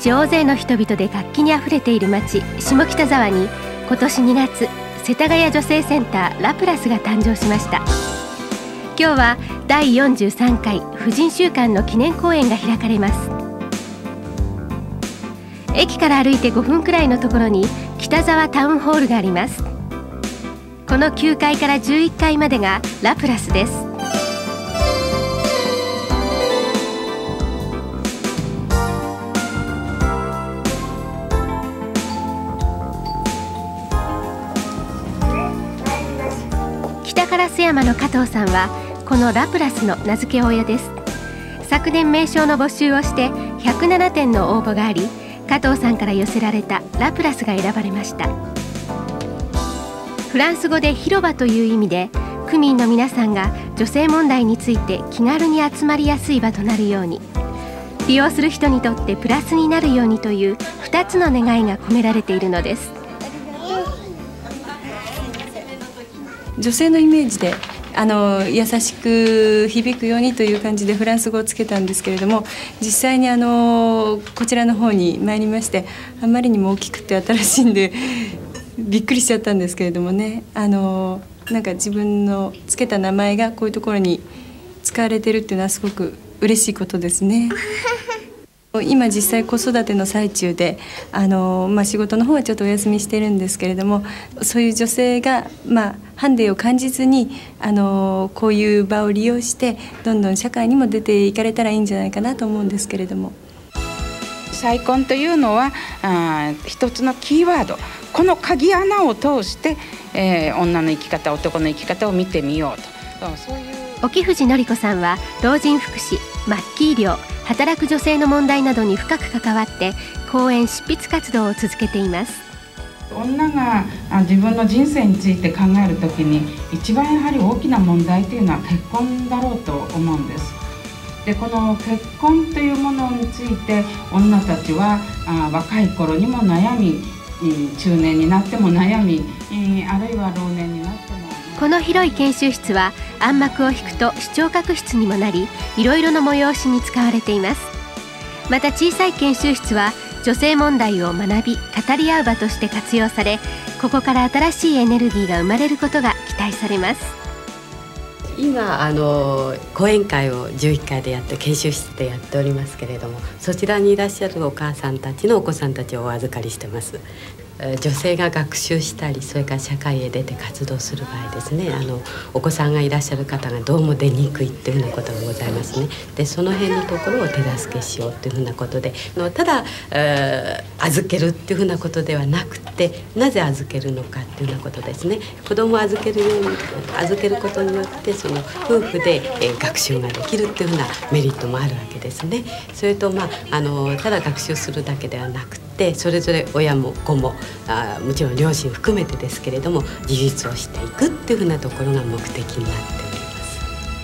日大勢の人々で活気にあふれている町下北沢に今年2月世田谷女性センターラプラスが誕生しました。今日は第43回婦人週間の記念公演が開かれます。駅から歩いて5分くらいのところに北沢タウンホールがあります。この9階から11階までがラプラスです。北烏山の加藤さんはこのラプラスの名付け親です。昨年名称の募集をして107点の応募があり、加藤さんから寄せられたラプラスが選ばれました。フランス語で広場という意味で、区民の皆さんが女性問題について気軽に集まりやすい場となるように、利用する人にとってプラスになるようにという2つの願いが込められているのです。 女性のイメージで優しく響くようにという感じでフランス語をつけたんですけれども、実際にこちらの方に参りまして、あまりにも大きくて新しいんでびっくりしちゃったんですけれどもね、なんか自分のつけた名前がこういうところに使われてるっていうのはすごく嬉しいことですね。今実際子育ての最中で仕事の方はちょっとお休みしてるんですけれども、そういう女性がハンデを感じずにこういう場を利用してどんどん社会にも出ていかれたらいいんじゃないかなと思うんですけれども。 再婚というのは一つのキーワード、この鍵穴を通して、女の生き方、男の生き方を見てみようと、そういう。 沖藤典子さんは老人福祉、末期医療、働く女性の問題などに深く関わって講演執筆活動を続けています。 女が自分の人生について考えるときに一番やはり大きな問題というのは結婚だろうと思うんです。でこの結婚というものについて女たちは若い頃にも悩み、中年になっても悩み、あるいは老年になっても。 この広い研修室は暗幕を引くと視聴覚室にもなり、いろいろな催しに使われています。また小さい研修室は女性問題を学び語り合う場として活用され、ここから新しいエネルギーが生まれることが期待されます。 今講演会を11階でやって研修室でやっておりますけれども、そちらにいらっしゃるお母さんたちのお子さんたちをお預かりしてます。女性が学習したり、それから社会へ出て活動する場合ですね、お子さんがいらっしゃる方がどうも出にくいっていうようなことがございますね。でその辺のところを手助けしようっていうふうなことで、ただ預けるっていうふうなことではなくて、なぜ預けるのかっていうようなことですね。子供を預けることによってその夫婦で学習ができるっていうふうなメリットもあるわけですね。それとただ学習するだけではなくて、それぞれ親も子ももちろん両親含めてですけれども自立をしていくっていうふうなところが目的になっております。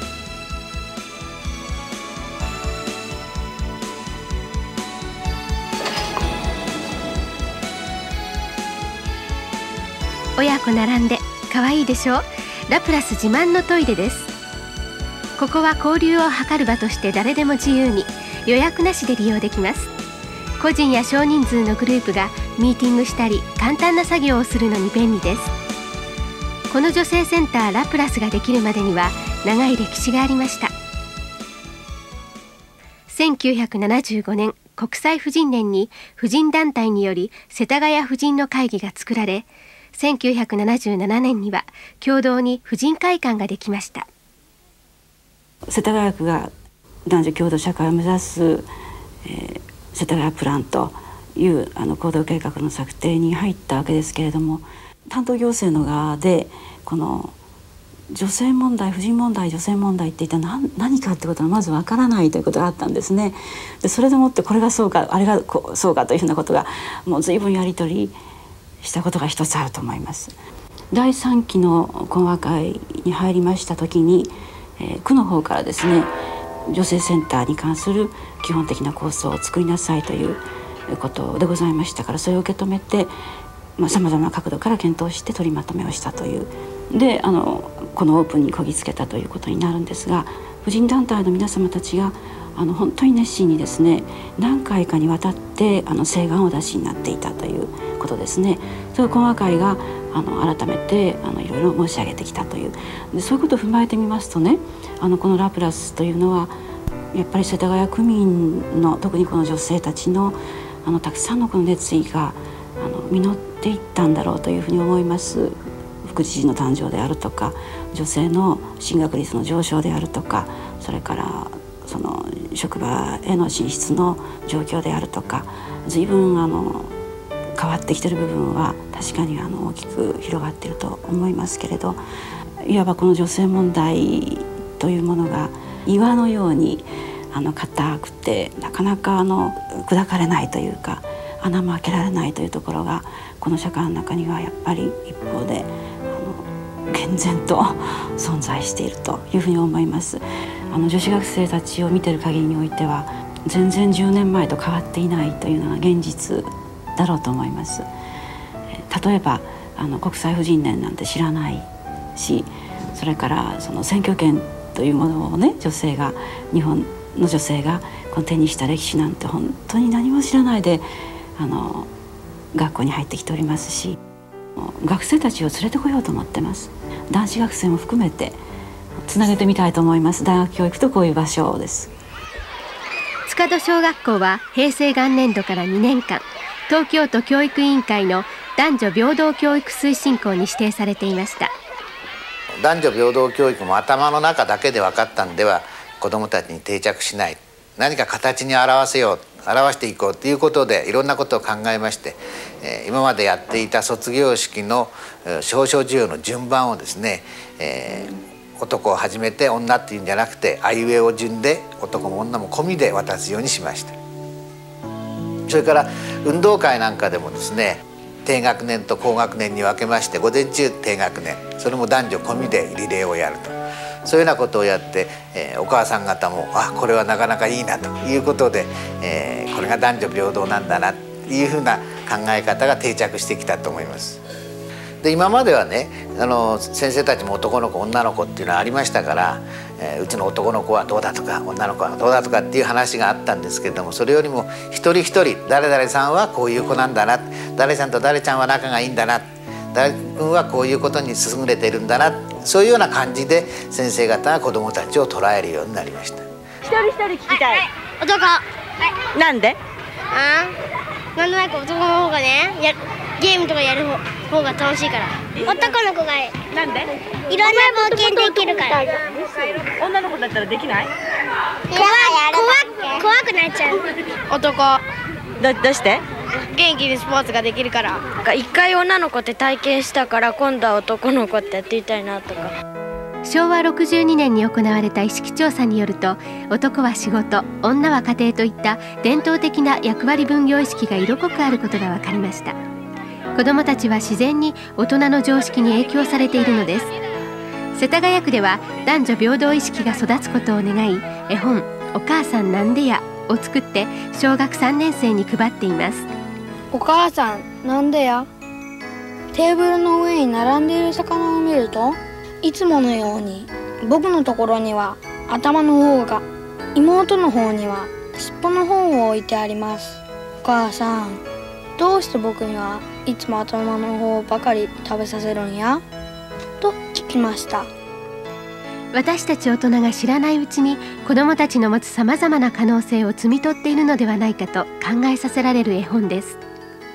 親子並んで可愛いでしょう。ラプラス自慢のトイレです。ここは交流を図る場として誰でも自由に予約なしで利用できます。個人や少人数のグループがミーティングしたり簡単な作業をするのに便利です。この女性センターラプラスができるまでには長い歴史がありました。1975年国際婦人年に婦人団体により世田谷婦人の会議が作られ、1977年には共同に婦人会館ができました。 世田谷区が男女共同社会を目指す、世田谷プランという行動計画の策定に入ったわけですけれども、担当行政の側でこの女性問題、婦人問題、女性問題って一体何かってことがまずわからないということがあったんですね。でそれでもってこれがそうかあれがそうかというふうなことがもう随分やり取りしたことが一つあると思います。第3期の講話会に入りました時に、区の方からですね、女性センターに関する基本的な構想を作りなさいということでございましたから、それを受け止めてさまざまな角度から検討して取りまとめをしたというでこのオープンにこぎつけたということになるんですが、 婦人団体の皆様たちが本当に熱心にですね、何回かにわたって請願を出しになっていたということですね。それを今和会が改めていろいろ申し上げてきたというで、そういうことを踏まえてみますとね、このラプラスというのはやっぱり世田谷区民の、特にこの女性たちのたくさんのこの熱意が実っていったんだろうというふうに思います。副知事の誕生であるとか、女性の進学率の上昇であるとか、それからその職場への進出の状況であるとか、随分変わってきている部分は確かに大きく広がっていると思いますけれど、いわばこの女性問題というものが岩のように硬くて、なかなか砕かれないというか、穴も開けられないというところがこの社会の中にはやっぱり一方で健全と存在しているというふうに思います。女子学生たちを見ている限りにおいては全然10年前と変わっていないというのが現実だろうと思います。例えば国際婦人年なんて知らないし、それからその選挙権というものをね、日本の女性が手にした歴史なんて本当に何も知らないで学校に入ってきておりますし、学生たちを連れてこようと思ってます。男子学生も含めてつなげてみたいと思います。大学教育とこういう場所です。 塚戸小学校は平成元年度から2年間東京都教育委員会の男女平等教育推進校に指定されていました。 男女平等教育も頭の中だけで分かったんでは子どもたちに定着しない、何か形に表していこうということでいろんなことを考えまして、今までやっていた卒業式の証書授与の順番をですね、男を始めて女っていうんじゃなくてあいうえお順で男も女も込みで渡すようにしました。それから運動会なんかでもですね、低学年と高学年に分けまして、午前中低学年、それも男女込みでリレーをやると、そういうようなことをやって、お母さん方もこれはなかなかいいなということで、これが男女平等なんだなというふうな考え方が定着してきたと思います。で今まではね、先生たちも男の子女の子っていうのはありましたから、うちの男の子はどうだとか女の子はどうだとかっていう話があったんですけれども、それよりも一人一人誰々さんはこういう子なんだな、誰さんと誰ちゃんは仲がいいんだな、誰君はこういうことに優れているんだな、そういうような感じで先生方が子どもたちを捉えるようになりました。 一人一人聞きたい。 男。 なんで？ なんとなく男の方がね、ゲームとかやる方が楽しいから。男の子がなんで？ いろんな冒険できるから。 女の子だったらできない？ 怖くなっちゃう。 男。 どうして？ 元気にスポーツができるから。 一回女の子って体験したから、今度は男の子ってやってみたいなとか。 昭和62年に行われた意識調査によると、男は仕事、女は家庭といった伝統的な役割分業意識が色濃くあることが分かりました。子どもたちは自然に大人の常識に影響されているのです。世田谷区では男女平等意識が育つことを願い、絵本「お母さんなんでや」を作って小学3年生に配っています。 お母さんなんでや。テーブルの上に並んでいる魚を見ると、いつものように僕のところには頭の方が、妹の方には尻尾の方を置いてあります。お母さん、どうして僕にはいつも頭の方ばかり食べさせるんやと聞きました。 私たち大人が知らないうちに子どもたちの持つさまざまな可能性を摘み取っているのではないかと考えさせられる絵本です。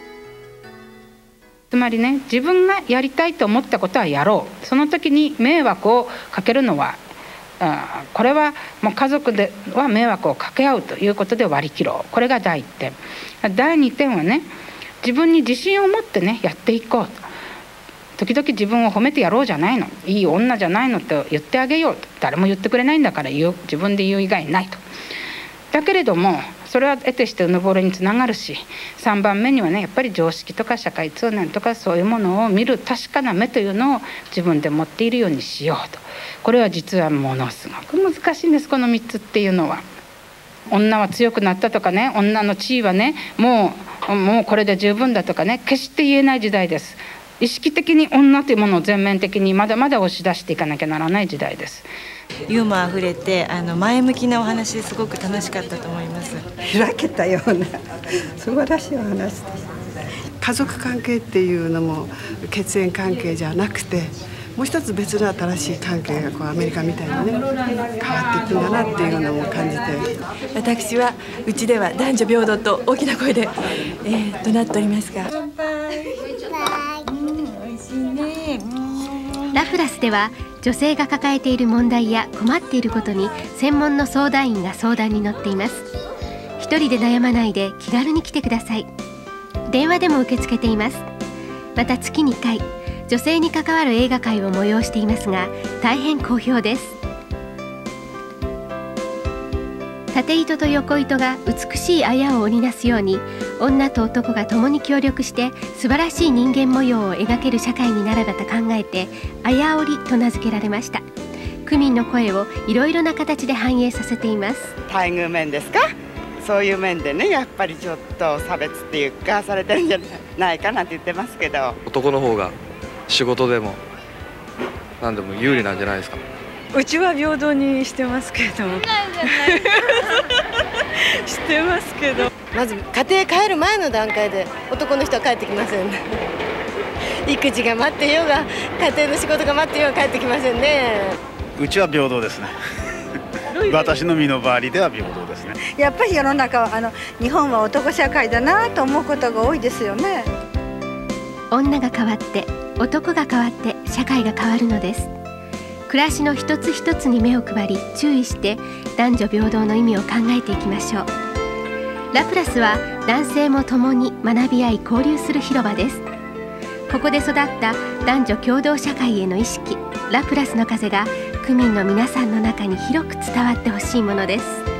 つまりね、自分がやりたいと思ったことはやろう。その時に迷惑をかけるのは、これはもう家族では迷惑をかけ合うということで割り切ろう。これが第1点。第2点はね、自分に自信を持ってね、やっていこうと。時々自分を褒めてやろうじゃないの、いい女じゃないのと言ってあげようと。誰も言ってくれないんだから自分で言う以外ないと。だけれどもそれは得てしてうぬぼれにつながるし、3番目にはね、やっぱり常識とか社会通念とかそういうものを見る確かな目というのを自分で持っているようにしようと。これは実はものすごく難しいんです。この3つっていうのは。女は強くなったとかね、女の地位はね、もうこれで十分だとかね、決して言えない時代です。意識的に女というものを全面的にまだまだ押し出していかなきゃならない時代です。 ユーモアあふれて前向きなお話ですごく楽しかったと思います。 開けたような素晴らしいお話です。家族関係っていうのも血縁関係じゃなくて、もう一つ別の新しい関係がこうアメリカみたいにね変わっていくんだなっていうのも感じて、 私はうちでは男女平等と大きな声で、怒鳴っておりますが、乾杯。美味しいね。 ラプラスでは女性が抱えている問題や困っていることに専門の相談員が相談に乗っています。一人で悩まないで気軽に来てください。電話でも受け付けています。また月2回女性に関わる映画会を催していますが、大変好評です。縦糸と横糸が美しい綾を織りなすように、女と男が共に協力して素晴らしい人間模様を描ける社会になればと考えて、綾織と名付けられました。区民の声をいろいろな形で反映させています。 待遇面ですか、そういう面でね、やっぱりちょっと差別っていうかされてるんじゃないかなって言ってますけど、 男の方が仕事でも何でも有利なんじゃないですか。 うちは平等にしてますけどしてますけど、 まず家庭帰る前の段階で男の人は帰ってきませんね育児が待っていようが家庭の仕事が待っていようが帰ってきませんね。 うちは平等ですね私の身の回りでは平等ですね。 やっぱり世の中は日本は男社会だなと思うことが多いですよね。 女が変わって男が変わって社会が変わるのです。暮らしの一つ一つに目を配り注意して男女平等の意味を考えていきましょう。ラプラスは男性も共に学び合い交流する広場です。ここで育った男女共同社会への意識、ラプラスの風が区民の皆さんの中に広く伝わってほしいものです。